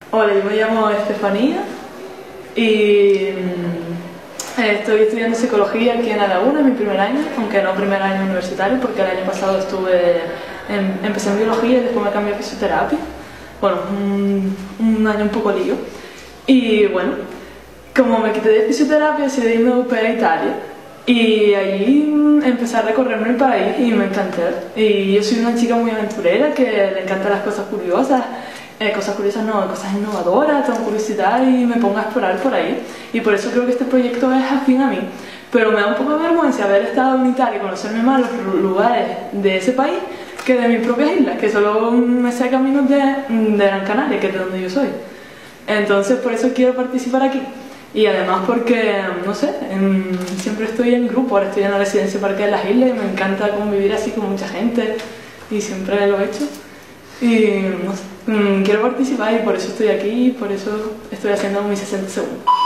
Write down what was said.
Hola, yo me llamo Estefanía y estoy estudiando psicología aquí en La Laguna, es mi primer año, aunque no primer año universitario, porque el año pasado empecé en biología y después me cambié a fisioterapia. Bueno, un año un poco lío. Y bueno, como me quité de fisioterapia, decidí irme de au pair a Italia. Y allí empecé a recorrerme el país y me encanté. Y yo soy una chica muy aventurera que le encantan las cosas curiosas. Cosas innovadoras, tengo curiosidad y me pongo a explorar por ahí. Y por eso creo que este proyecto es afín a mí. Pero me da un poco de vergüenza haber estado en Italia y conocerme más los lugares de ese país que de mis propias islas, que solo me sé caminos de Gran Canaria, que es de donde yo soy. Entonces por eso quiero participar aquí. Y además porque, no sé, siempre estoy en grupo, ahora estoy en la residencia Parque de las Islas y me encanta convivir así con mucha gente y siempre lo he hecho. Y no sé, quiero participar y por eso estoy aquí y por eso estoy haciendo mis 60 segundos.